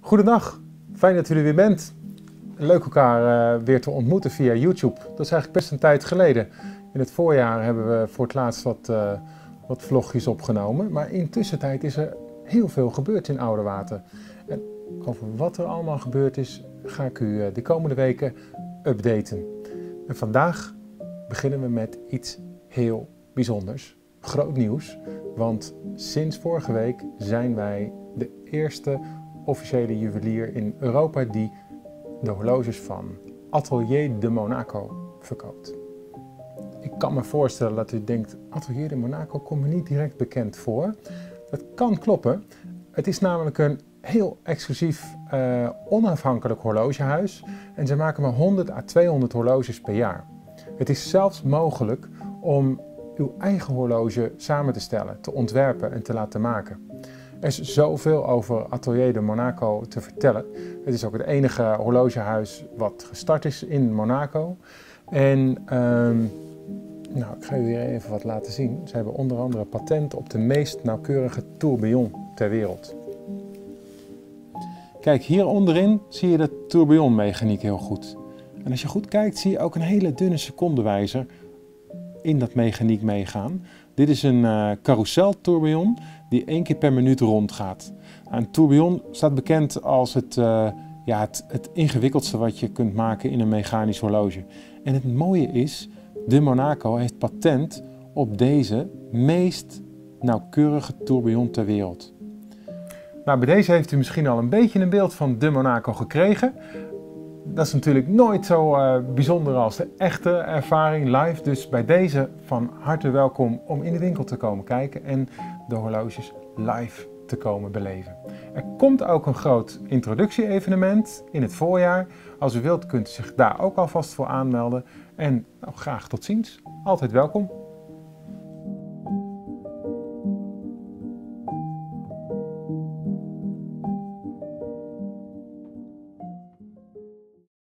Goedendag, fijn dat u er weer bent. Leuk elkaar weer te ontmoeten via YouTube. Dat is eigenlijk best een tijd geleden. In het voorjaar hebben we voor het laatst wat vlogjes opgenomen. Maar intussen is er heel veel gebeurd in Oudewater. En over wat er allemaal gebeurd is, ga ik u de komende weken updaten. En vandaag beginnen we met iets heel bijzonders. Groot nieuws, want sinds vorige week zijn wij de eerste officiële juwelier in Europa die de horloges van Atelier de Monaco verkoopt. Ik kan me voorstellen dat u denkt, Atelier de Monaco komt me niet direct bekend voor. Dat kan kloppen. Het is namelijk een heel exclusief, onafhankelijk horlogehuis en ze maken maar 100 à 200 horloges per jaar. Het is zelfs mogelijk om uw eigen horloge samen te stellen, te ontwerpen en te laten maken. Er is zoveel over Atelier de Monaco te vertellen. Het is ook het enige horlogehuis wat gestart is in Monaco. En ik ga u hier even wat laten zien. Ze hebben onder andere patent op de meest nauwkeurige tourbillon ter wereld. Kijk, hier onderin zie je de tourbillonmechaniek heel goed. En als je goed kijkt zie je ook een hele dunne secondenwijzer in dat mechaniek meegaan. Dit is een carousel tourbillon die 1 keer per minuut rondgaat. Een tourbillon staat bekend als het ingewikkeldste wat je kunt maken in een mechanisch horloge. En het mooie is, de Monaco heeft patent op deze meest nauwkeurige tourbillon ter wereld. Nou, bij deze heeft u misschien al een beetje een beeld van de Monaco gekregen. Dat is natuurlijk nooit zo bijzonder als de echte ervaring live. Dus bij deze van harte welkom om in de winkel te komen kijken en de horloges live te komen beleven. Er komt ook een groot introductie-evenement in het voorjaar. Als u wilt kunt u zich daar ook alvast voor aanmelden. En graag tot ziens. Altijd welkom.